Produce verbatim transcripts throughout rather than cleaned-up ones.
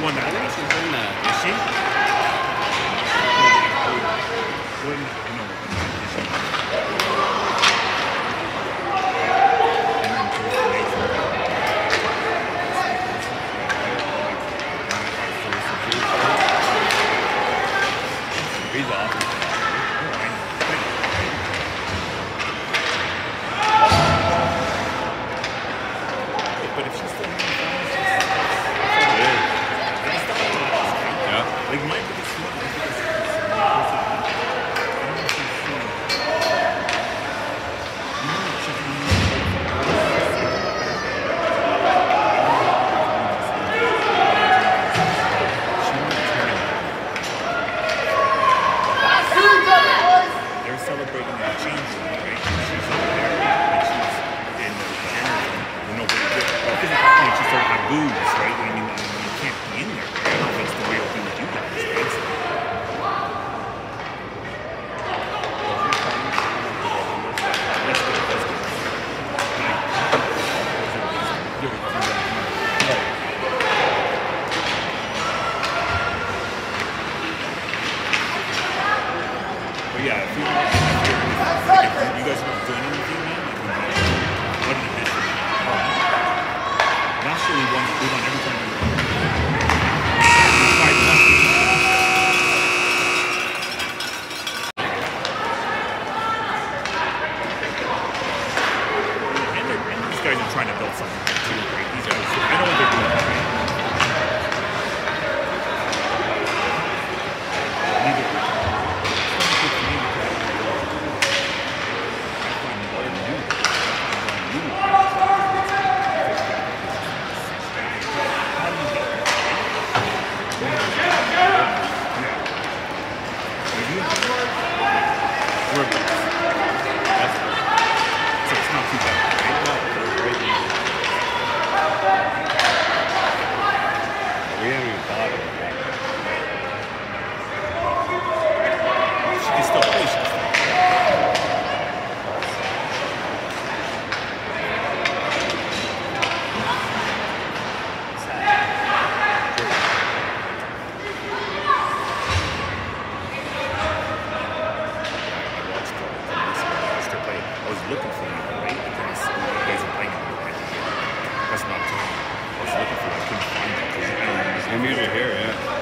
won that. I think she's in that. Is she? When, no, is she? And then Thursday night for He's awesome. But if she's still having fun, Yeah. like my biggest thing, my biggest thing is, I don't know if you've seen, you know, like checking in they're celebrating that change room, right? And she's over there, and she's in the general, you know, but because at that point she started to have boobs, right? I mean, you can't be in there, right? I don't think it's the real thing to do that, right? So, that's good, that's good. But yeah, if you, if you're, like, if you guys want to doing anything, man, like, what an addition. Naturally, we want, we want every time we run. Five months. And, they're, and these guys are trying to build something too, right? These guys, I know what they're doing, right? Neither. Looking for you, right? Because you guys are playing it, right? That's not true. I was looking for you. I couldn't find it because I don't understand. I'm usually here, yeah.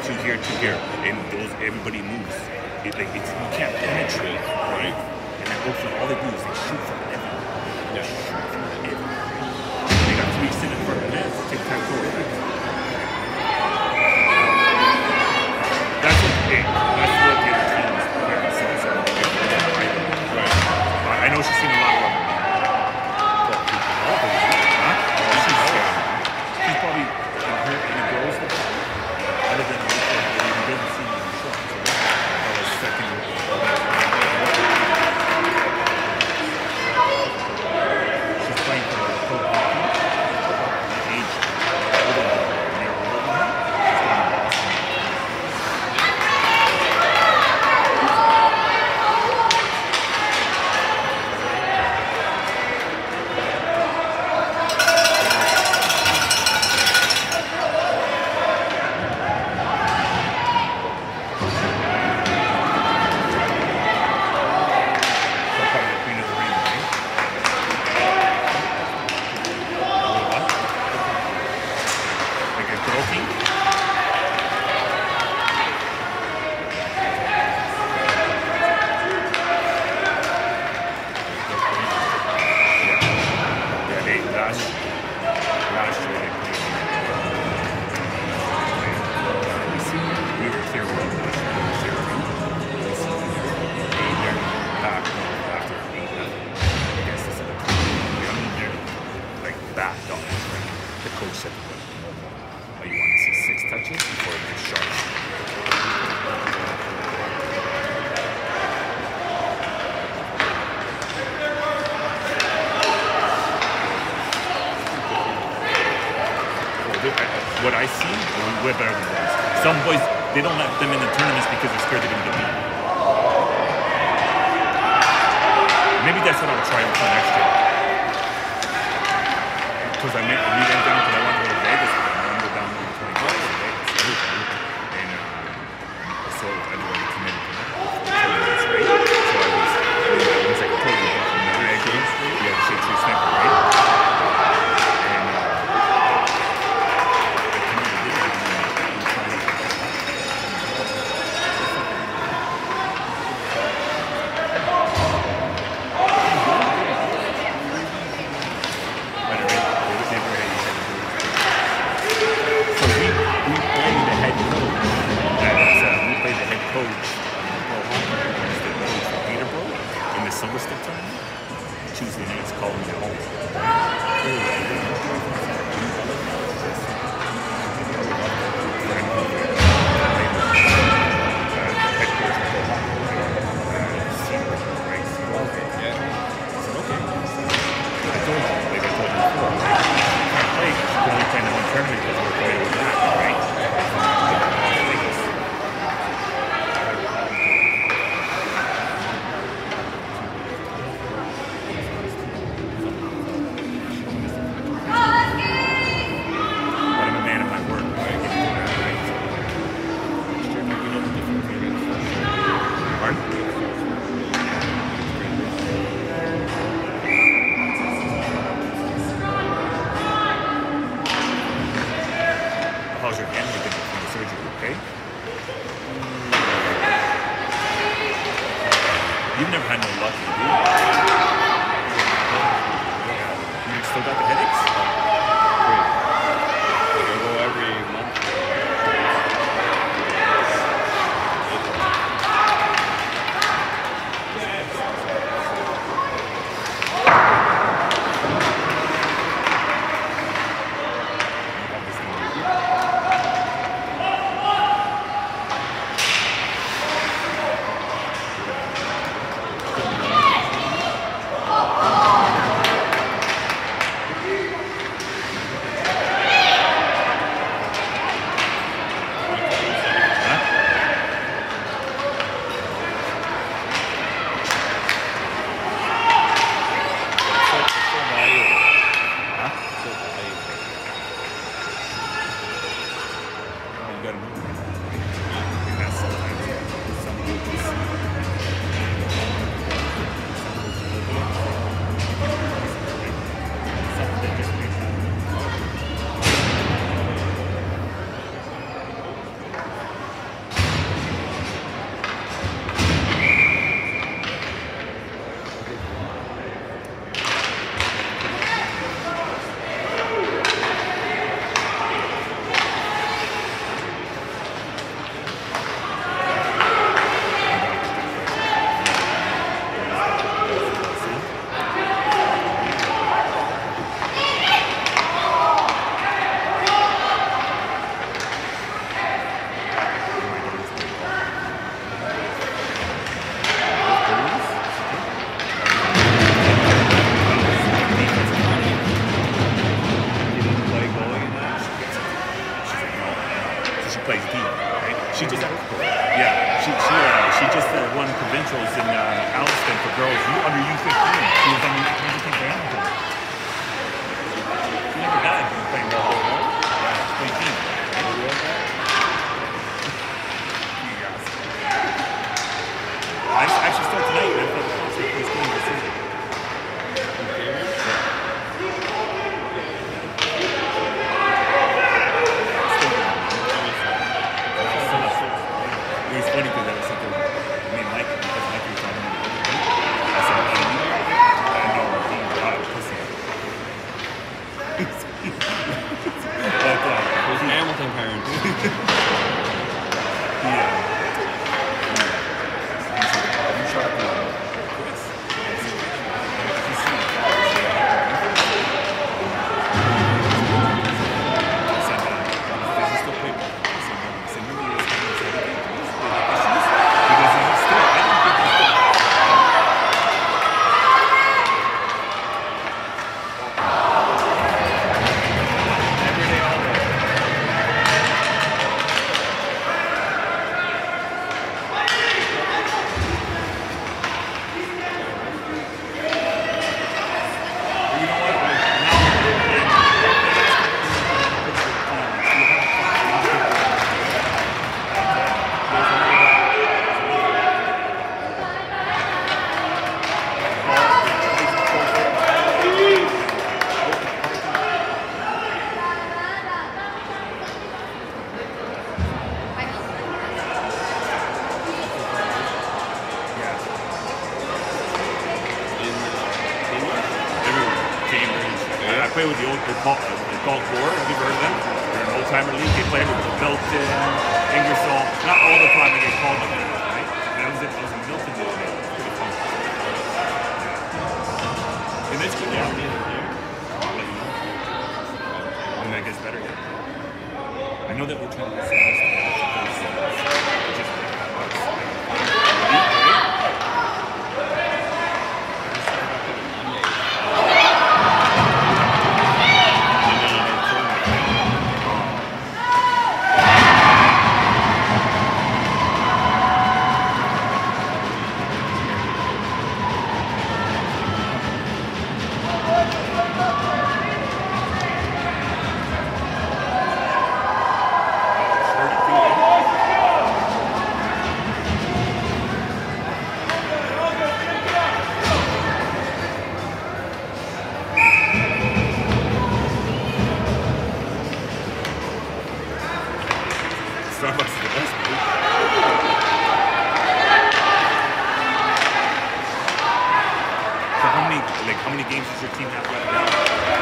two here, two here, and those everybody moves. It, like, it's, you can't penetrate, right? And then also all they do is they shoot from everywhere. Yeah. Shoot from everywhere. They got three sitting in front of the net. Tic tac toe. That's what. Hey, that's what the other teams prepare themselves for. Right. I know she's seen a lot of them. Huh? She's, she's probably hurt in the girls. Other than the we didn't see in the show. So that was second. She's playing for pro hockey. Age older than her. Near older than her. She's going to Boston. What I see, we're better than boys. Some boys, they don't let them in the tournaments because they're scared they're going to get beat. Maybe that's what I'll try for next year. Because I made me went down because I want to go to Vegas. I want to go down to twenty bucks to Vegas. And uh, so I really committed to that. So I was, it was like a totally different game. Yeah, the shake tree sniper, right? You've never had no luck, do you? You still got the headaches? Great. I go every month. just yeah, she she uh, she just uh, won provincials in uh, Alliston for girls U, under U fifteen. She was on the U fifteen for Hamilton. She never died when playing ball. Yeah, twenty. I actually start tonight. I thought it was the first game of the season. It's funny because that was something I mean, like because Mike was talking about the other day. I said, I know I'm a lot of pussy. But uh, Those Hamilton parents. yeah. I play with the old, they're called, they're called Gore. Have you heard of them? They're an old-timer league. They play with Milton, Ingersoll. Not all the time they get called up there, right? And I was in, I was in Milton the other day. It's pretty fun. Yeah. And it's good down here. I'll let you know. When that gets better, yeah. I know that we're trying to sell this because it's just Starbucks is the best, dude. So how many, like, how many games does your team have left now?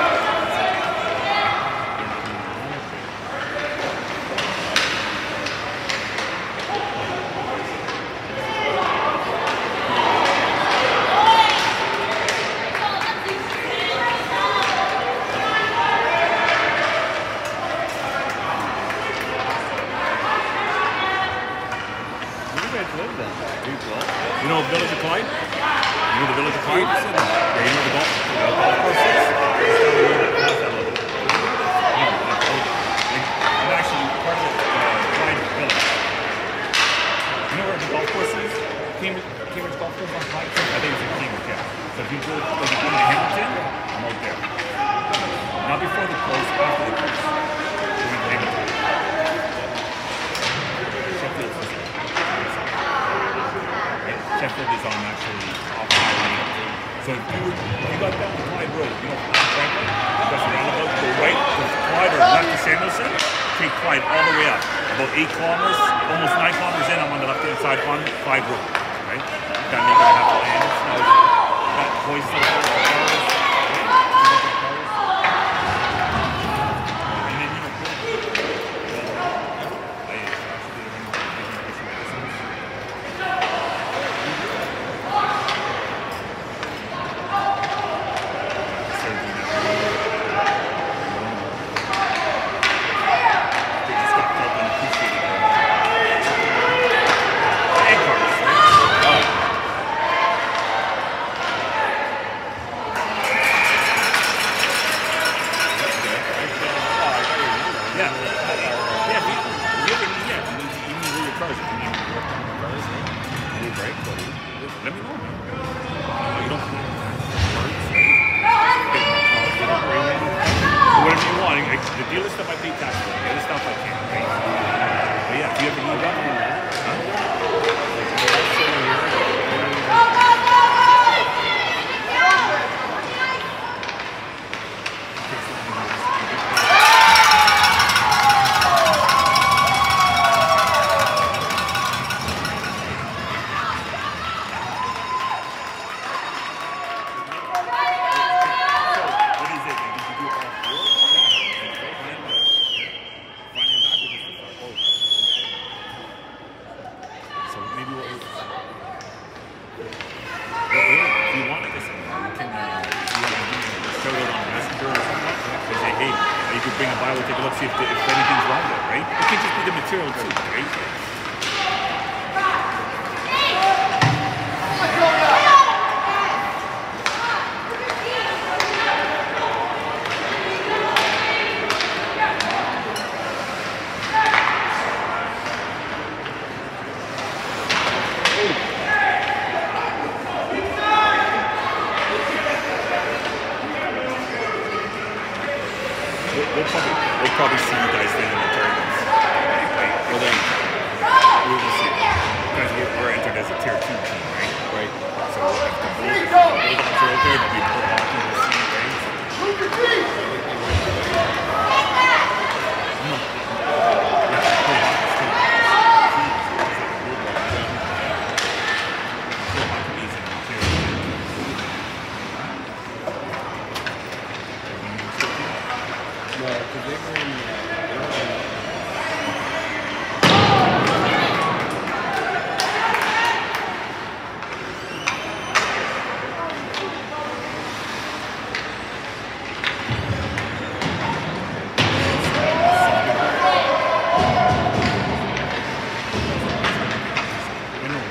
You know Village of Clyde? You know the Village of Clyde? Yeah, you know the golf, the golf courses? No, I'm actually part of the uh, Clyde Village. You know where the golf course is? Cambridge, Cambridge Golf Course on Clyde? I think it's in Cambridge, yeah. So if you go, if you come to Hamilton, I'm out there. Not before the course, after the course. So we play Hamilton. Sheffield is there. Sheffield is on actually off highway. So if you, if you got down the Clyde Road, you know, Franklin, that's the roundabout, go right to Clyde or left to Samuelson, take Clyde all the way up. About eight kilometers, almost nine kilometers in, I'm on the left-hand side on Clyde Road, right? That make it a half a lane. That voice over there, the cars. And then, you know, cars if you need me to work on my cars, right? Any break, buddy? Let me know, man. Uh, you don't have parts, right? Get my car, get a premium. Whatever you want. Like, the dealer stuff I pay tax for. The other stuff I can't, right? But yeah, if you ever need that, huh? Like, the last thing here, What is it? Did you do all four? Front and back or just the front? Both. So maybe what we well, if you want, like I said, you can uh, if you want to show it on Messenger or something. They say, hey, you could bring a Bible, take a look, see if, the, if anything's wrong there, right? It could just be the material too, right? We'll probably, we'll probably see you guys then in the tournaments. Right? well then, We will see. Because we're, we're entered as a tier two team, right? right. So if the Bulls, if the Bulldogs are out there, there'll be more hockey we'll see, right? No. Yeah, play hockey still. Still hockey is in the tier two. No, because they were in, uh, they were in, I know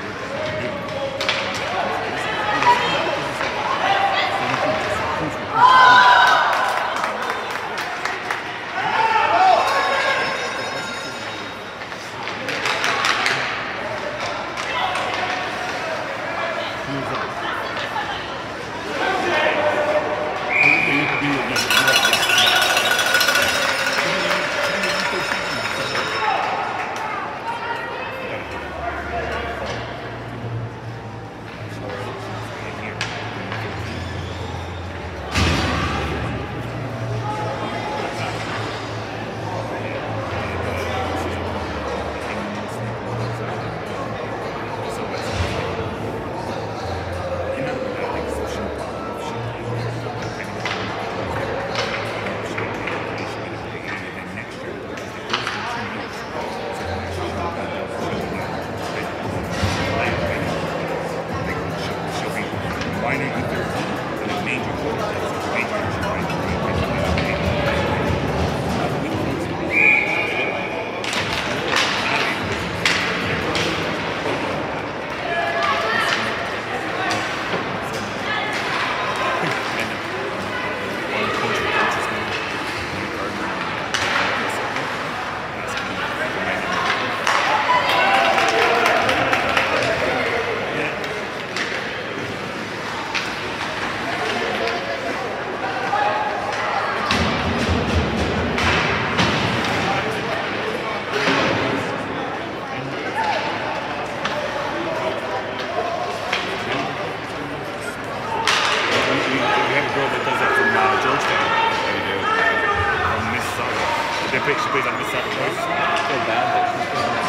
plays, she plays on this side of the voice. So bad that she's going to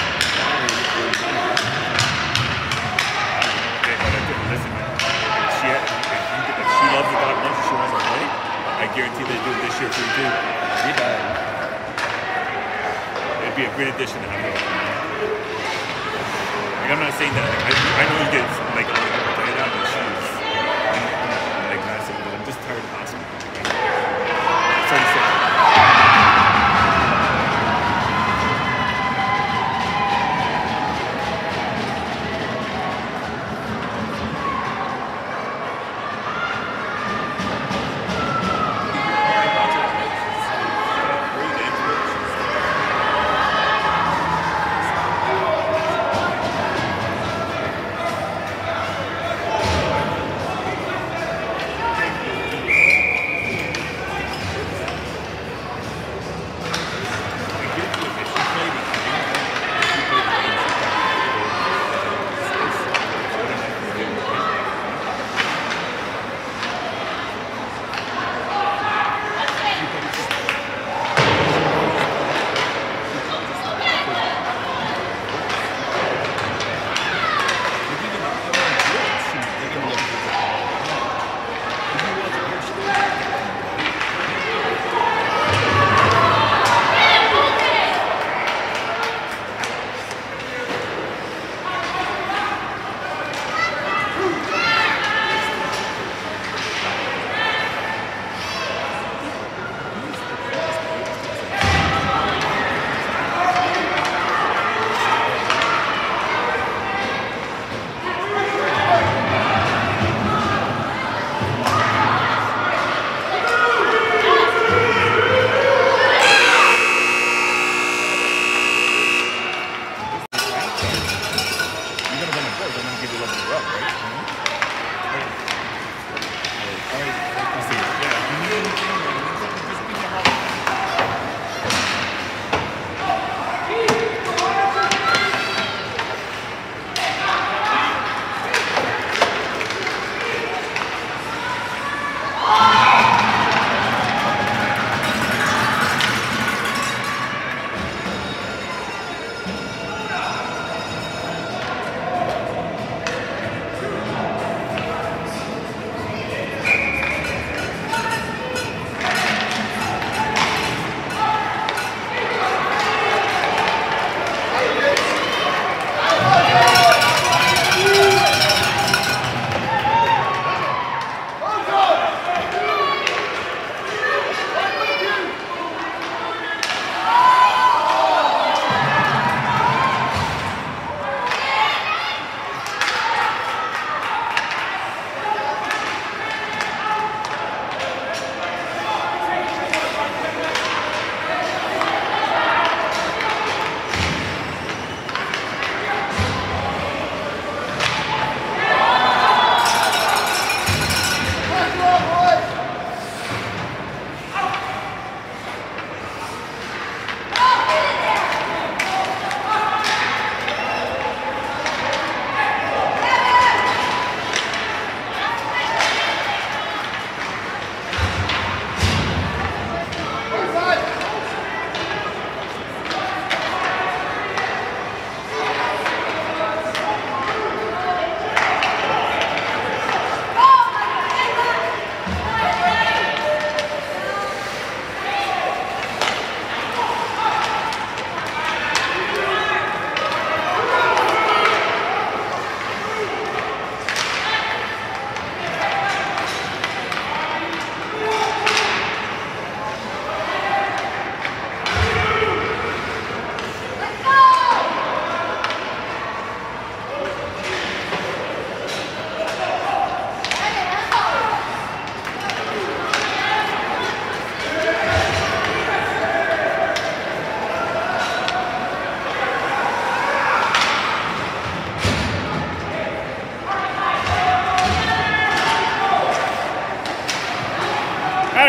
Okay, but I didn't listen, man. If she, had, if, you, if she loves it that much and she wants to play, I guarantee they do it this year for you too. She died. It'd be a great addition to have her. Like, I'm not saying that. Like, I, I know you get like a lot of people play that, but she's like massive. But I'm just tired of asking. thirty-six.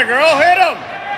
there, girl. Hit him.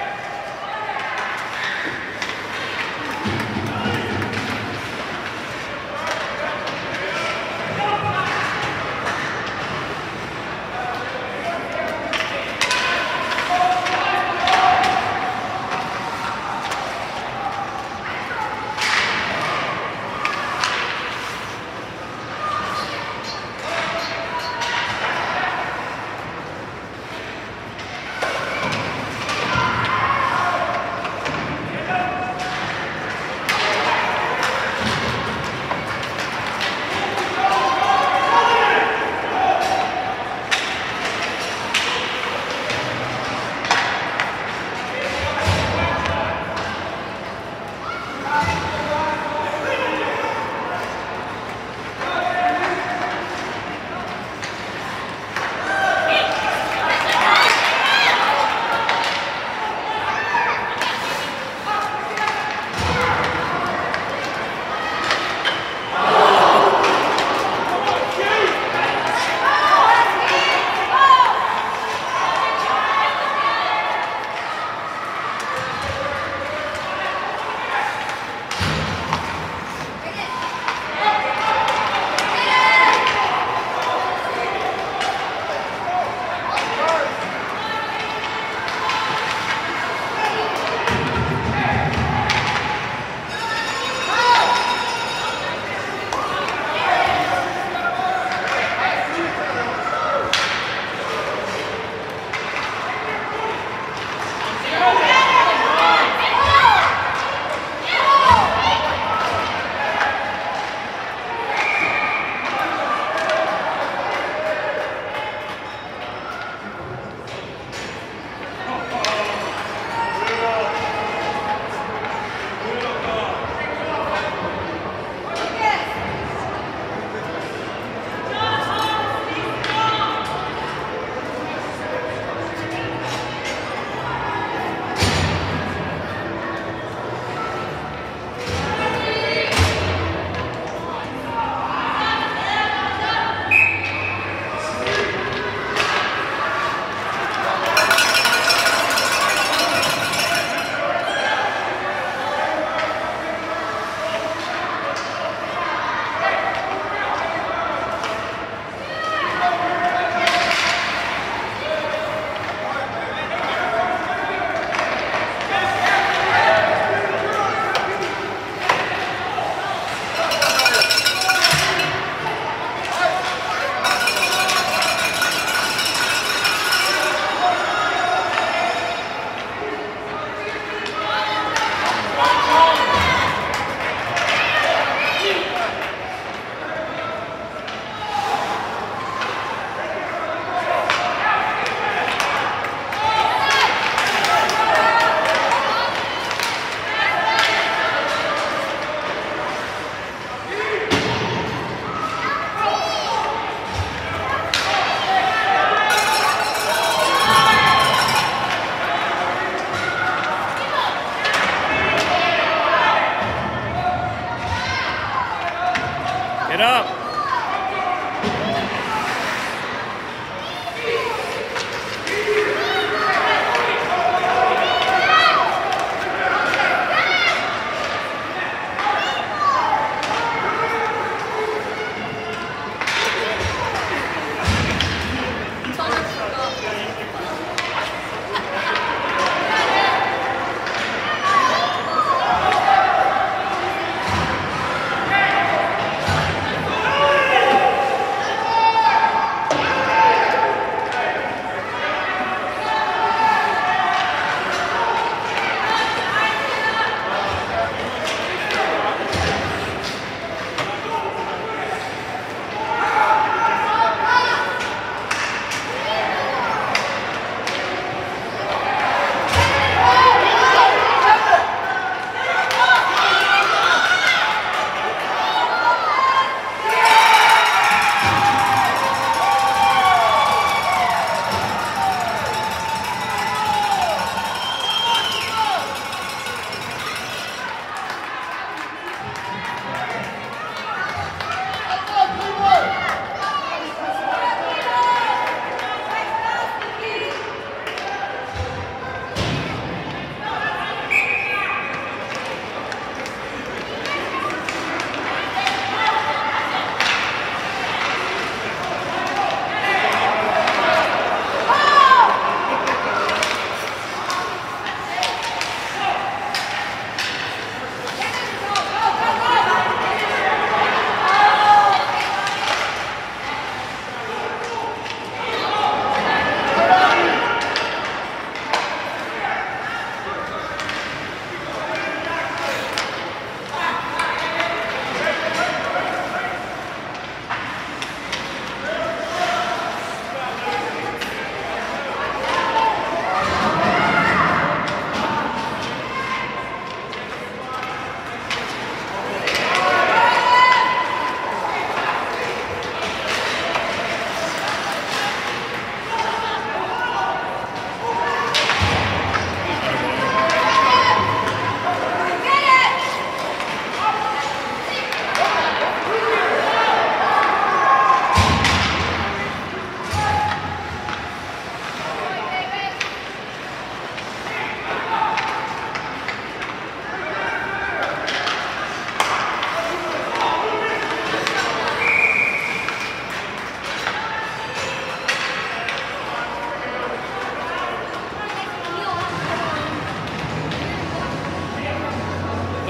Get up.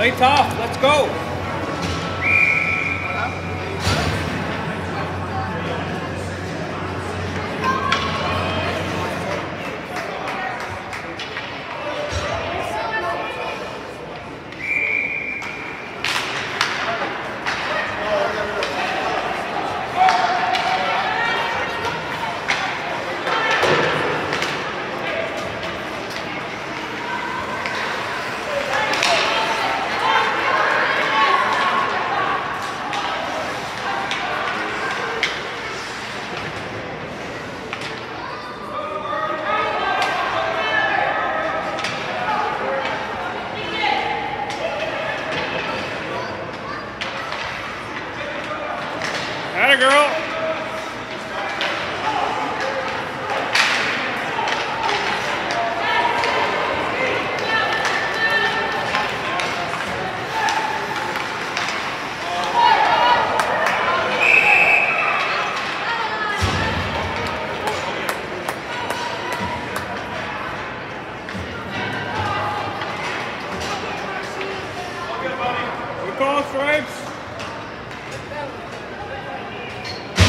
Play tough. Let's go. Atta girl. Good call, Stripes.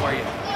are you?